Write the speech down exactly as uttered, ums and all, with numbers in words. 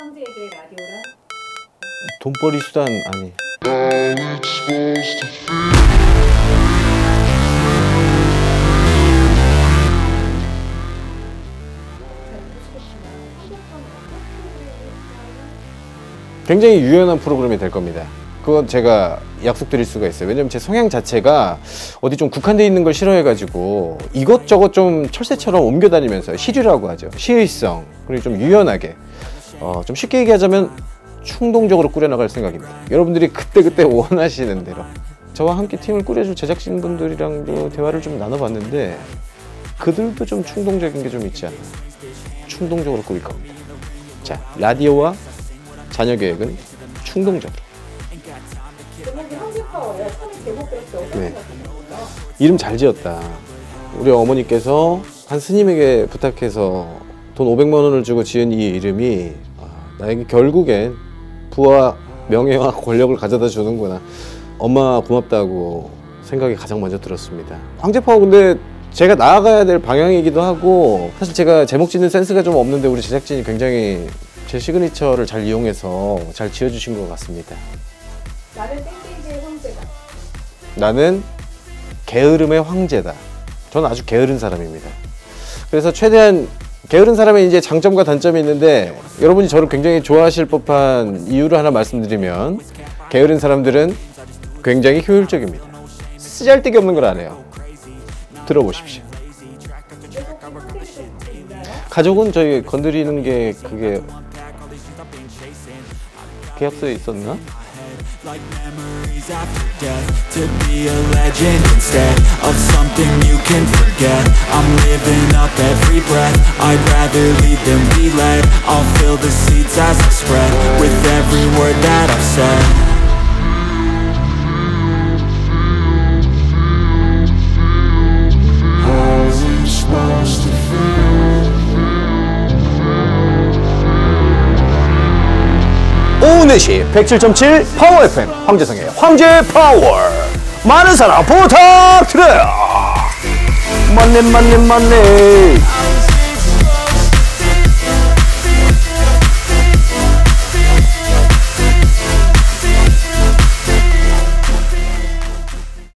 황제에게 라디오란? 돈벌이 수단 아니. 굉장히 유연한 프로그램이 될 겁니다. 그건 제가 약속드릴 수가 있어요. 왜냐면 제 성향 자체가 어디 좀 국한되어 있는 걸 싫어해가지고 이것저것 좀 철새처럼 옮겨다니면서 시류라고 하죠. 시의성, 그리고 좀 유연하게 어, 좀 쉽게 얘기하자면 충동적으로 꾸려나갈 생각입니다. 여러분들이 그때그때 원하시는 대로 저와 함께 팀을 꾸려줄 제작진분들이랑도 대화를 좀 나눠봤는데 그들도 좀 충동적인 게 좀 있지 않나. 충동적으로 꾸릴 겁니다. 자, 라디오와 자녀 계획은 충동적으로. 제목이 황제파워예요. 처음에 제목 들었을 때 어떤 네. 생각이 들었어요? 이름 잘 지었다. 우리 어머니께서 한 스님에게 부탁해서 돈 오백만 원을 주고 지은 이 이름이 아, 나에게 결국엔 부와 명예와 권력을 가져다 주는구나. 엄마 고맙다고 생각이 가장 먼저 들었습니다. 황제파워 근데 제가 나아가야 될 방향이기도 하고 사실 제가 제목 짓는 센스가 좀 없는데 우리 제작진이 굉장히 제 시그니처를 잘 이용해서 잘 지어주신 것 같습니다. 나는 땡땡이의 황제다. 나는 게으름의 황제다. 저는 아주 게으른 사람입니다. 그래서 최대한 게으른 사람의 이제 장점과 단점이 있는데 여러분이 저를 굉장히 좋아하실 법한 이유를 하나 말씀드리면 게으른 사람들은 굉장히 효율적입니다. 쓰잘데기 없는 걸 안 해요. 들어보십시오. 가족은 저희 건드리는 게 그게 계약서에 있었나? Like memories after death, to be a legend instead of something you can forget. I'm living up every breath, I'd rather lead than be led. I'll fill the seats as I spread with every word that I've said. How's it supposed to feel? 오후 네 시 백칠 점 칠 파워 에프엠 황재성의 황제 파워 많은 사랑 부탁드려요. 맞네 맞네 맞네.